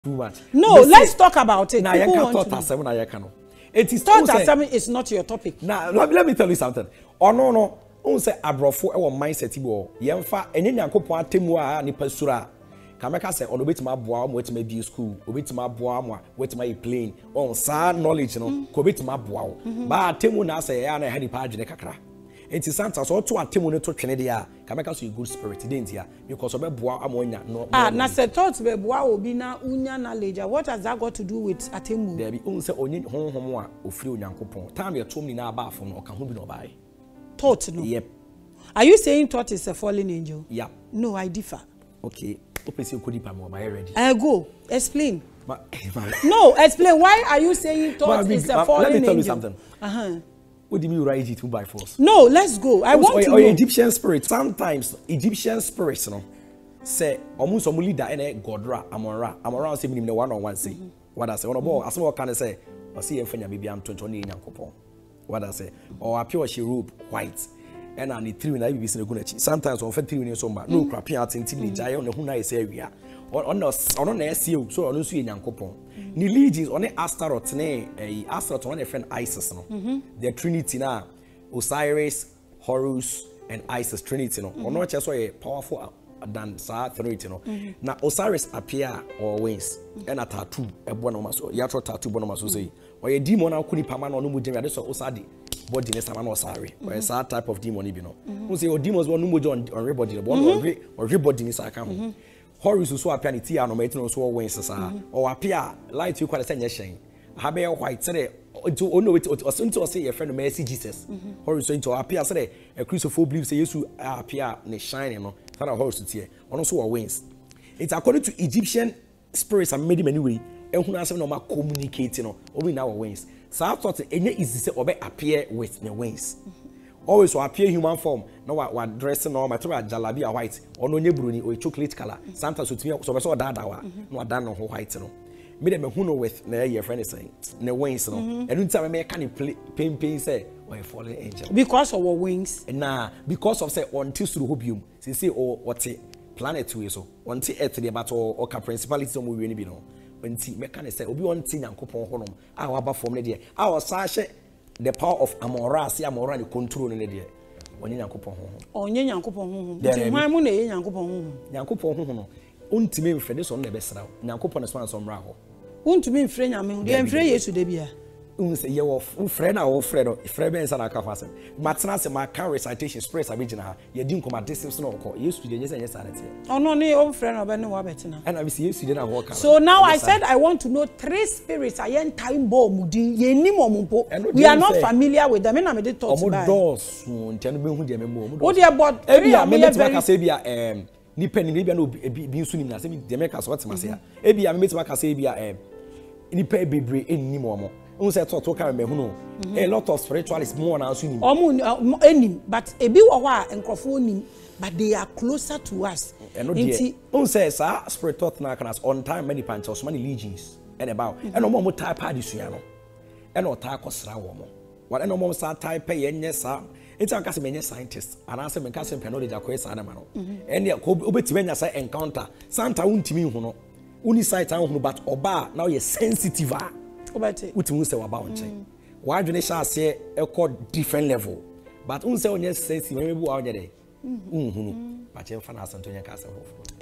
too much. No, let's talk about it. Now, you can't talk as seven. I can't. It is thought as seven is not your topic. Now, let me tell you something. Oh no. On say abrofo e wo mindset bo. Yemfa enye nyankopon atemu a ni pasura. Kameka say ono betima boa mo wetima bi school, obetima boa mo wetima e plane. On sa knowledge no, ko betima boa wo. Ba atemu na say ya na ha ni pa adwene kakra. Enti santa so to atemu ne to twene de a kameka so a good spirit didn't ya because obeboa amonya no. Na say thought be boa obi na unya knowledge. What has that got to do with atemu? There be on say onye honhom a ofiri onyankopon. Time ye tom ni na aba afo no oka ho bi no bai. Thought no. Yep. Are you saying thought is a fallen angel? Yeah. No, I differ. Okay. Open say kodi pa mo am I ready? Go. Explain. No, explain. Why are you saying thought is a fallen angel? Let me tell you something. What do you mean rise it 2 by force? No, let's go. I want to know. Egyptian spirit. Sometimes Egyptian spirits, no, say almost some leader and Godra, Amora say minimum 1-on-1 say. What I say, on a ball, as well can I say, or see if maybe I'm 20 Yankopon. What I say, or appear she robe white. And I need 3 when I be seen a good. Sometimes on 3 when somebody no crappy out in Timmy Jay on the Huna is area. On the SEO, so I don't see in Yankopon. Ni legions on the Astaroth, a Astaroth on a friend Isis, no. The Trinity now, Osiris, Horus, and Isis Trinity, no. Or not just a powerful than Trinity, no. Now Osiris appear always, and a tattoo, a bonomaso, yatro tattoo bonomaso say, or a demon out kuni pamano no mujim, so Osadi, body in a sorry, or a sad type of demon, you know. Who say, oh, demons one mujon or everybody, one or everybody in Sakam. Horus so appear ni tia no metin so wins sa or appear light you quite say nyeshen habe white say to ono to say your friend mercy Jesus Horus so to appear say a Christopher believes say Jesus appear ne shine no that Horus tie ono so wins. It's according to Egyptian spirits and many way ehunu asem no ma communicate no obi na wins so thought enye easy say obe appear with the wings. Always will appear human form. No, what dressing no matter jalabia white or no bruni or chocolate color. Sometimes with me, so I saw that no done no white no. Me them who know with your friend is saying no wings no. And don't tell me can pain say or a fallen angel because of our wings. Nah, because of say until through hobium. Say or what planet to so until earth the about or principality some we be no. When see mechanic say obi on tin yankopon honum our aba form there. Our sashe the power of Amora, see Amora and control in the day. When Yankopon home. Oh, Yankopon home. My money, Yankopon home. Yankopon home. Untimate Fredis on the best now. Yankopon is one some raho. Untimate friend, I mean, I'm afraid yes to Debia. Say you friend or Fred Ben's and Akafasan. Matnas and my car recitation express original. You didn't come at distance no call. Used to the yes and yes sanity. Oh, no, old friend of no Wabetina. And I see you didn't walk. So now I said I want to know 3 spirits. I ain't time bomb. We are not familiar with them. I made talk about doors. What do you about? Ebia, Nipen Libya no be soon in the Americas. What's my say? Ebia, I made my Casabia, Nipe Bibre in Nimomo. A lot of spiritualists more now soon. But a bit of while and crofone, but they are closer to us. And no says, spirit thought on time many pantos, many legions, and about, and no more type Padisiano, and no type of Srawomo. What no more type pay, and yes, sir. It's a Casimania scientist, and answer my cousin Penody Quest Animal. And the Obetiven as I encounter Santa Untimi, Uni sight but Oba now you're sensitive. What you say about why do they say a called different level? But unse on your sense, maybe out there. But you're fan as Antonia Castle.